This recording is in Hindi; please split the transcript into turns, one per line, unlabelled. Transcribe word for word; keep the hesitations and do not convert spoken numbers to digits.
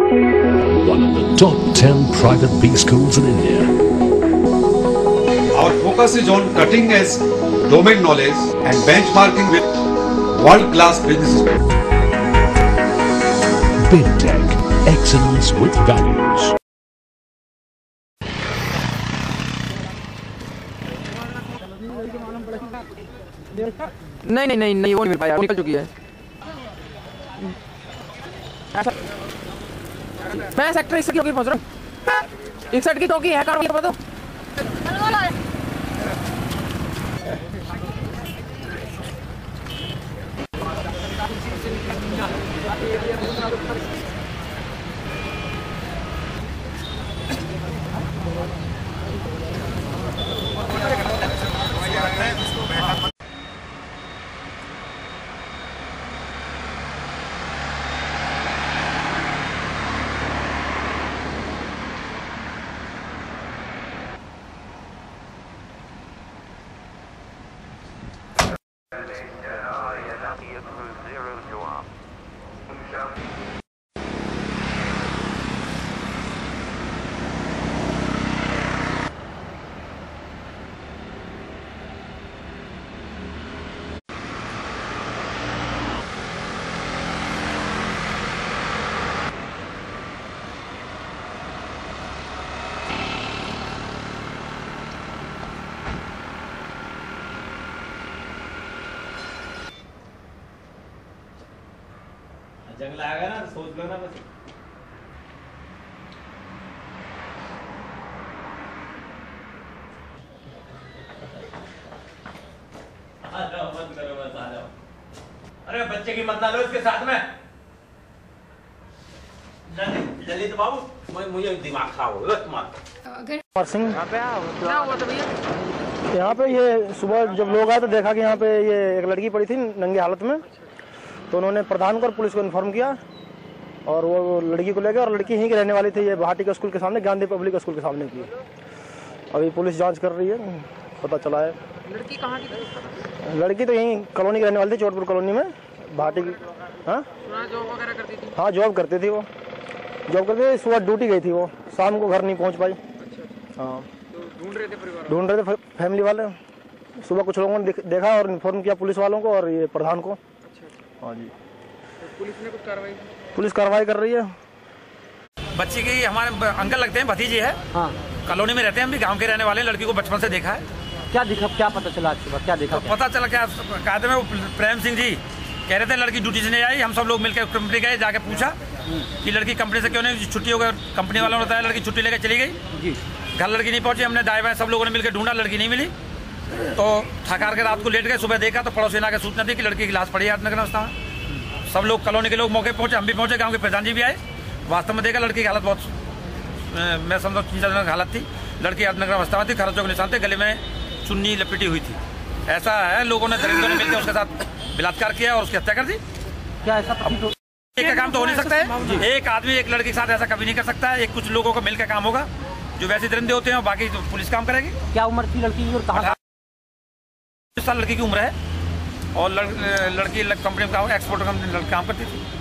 One of the top ten private B schools in India.
Our focus is on cutting edge domain knowledge and benchmarking with world-class businesses.
Big Tech, excellence with values.
नहीं नहीं नहीं नहीं वो नहीं मिल पाया, वो निकल चुकी है। मैं सेक्टर इकसठ की पहुंच रहा हूँ। इकसठ की टोकी है कार पता तो
जंगल आ गया ना, तो सोच लो ना बस। आ जाओ, मत करो, बस आ जाओ। अरे बच्चे की मत ना लो इसके साथ में। जल्दी जल्दी तो बाबू, मुझे दिमाग खराब हो गया तुम्हारा।
और सिंह
यहाँ पे आओ, क्या हुआ था भैया?
यहाँ पे ये सुबह जब लोग आए तो देखा कि यहाँ पे ये एक लड़की पड़ी थी नंगी हालत में, तो उन्होंने प्रधान को और पुलिस को इन्फॉर्म किया और वो लड़की को ले गए। और लड़की यहीं की रहने वाली थी, ये भाटी का स्कूल के सामने, गांधी पब्लिक स्कूल के सामने की। अभी पुलिस जांच कर रही है, पता चला है।
लड़की कहाँ की?
लड़की तो यहीं कॉलोनी की रहने वाली थी, चोटपुर कॉलोनी में, भाटी की। हाँ
जॉब वगैरह करती थी?
हाँ जॉब करती थी, वो जॉब करती थी। सुबह ड्यूटी गई थी वो, शाम को घर नहीं पहुँच पाई। हाँ
ढूंढ रहे थे परिवार,
ढूंढ रहे थे फैमिली वाले। सुबह कुछ लोगों ने देखा और इन्फॉर्म किया पुलिस वालों को और ये प्रधान को। हाँ जी,
तो पुलिस ने कुछ कार्रवाई?
पुलिस कार्रवाई कर रही है।
बच्ची की हमारे अंकल लगते हैं, भतीजी है।
हाँ,
कॉलोनी में रहते हैं, हम भी गांव के रहने वाले। लड़की को बचपन से देखा है।
क्या दिखा, क्या पता चला आज सुबह, क्या देखा?
तो पता चला क्या कहा थे, वो प्रेम सिंह जी कह रहे थे लड़की ड्यूटी से नहीं आई। हम सब लोग मिलकर कंपनी गए, जाके पूछा कि लड़की कंपनी से क्यों नहीं, छुट्टी हो गई। कंपनी वालों ने बताया लड़की छुट्टी लेकर चली गई जी। घर लड़की नहीं पहुंची। हमने दाएं बाएं सब लोगों ने मिलकर ढूंढा, लड़की नहीं मिली। तो थकार के रात को लेट गए। सुबह देखा तो पड़ोसी ने आके सूचना दी कि लड़की की लाश पड़ी है आठनगर रास्ता में। सब लोग कॉलोनी के लोग मौके पहुंचे, हम भी पहुंचे, गांव के प्रधान जी भी आए। वास्तव में देखा लड़की की हालत बहुत, मैं समझो चिंताजनक हालत थी। लड़की आठनगर अवस्था में थी, खरोचों के निशान थे, गले में चुन्नी लपेटी हुई थी। ऐसा है, लोगों ने दरिंदों ने मिलकर उसके साथ बलात्कार किया और उसकी हत्या कर दी।
क्या ऐसा
एक का काम तो हो नहीं सकता है। एक आदमी एक लड़की के साथ ऐसा कभी नहीं कर सकता है। एक कुछ लोगों को मिलकर काम होगा, जो वैसे दरिंदे होते हैं, बाकी तो पुलिस काम करेगी।
क्या उम्र थी लड़की की और कहाँ?
साल लड़की की उम्र है और लड़की कंपनी में एक्सपोर्ट कंपनी काम करती थी।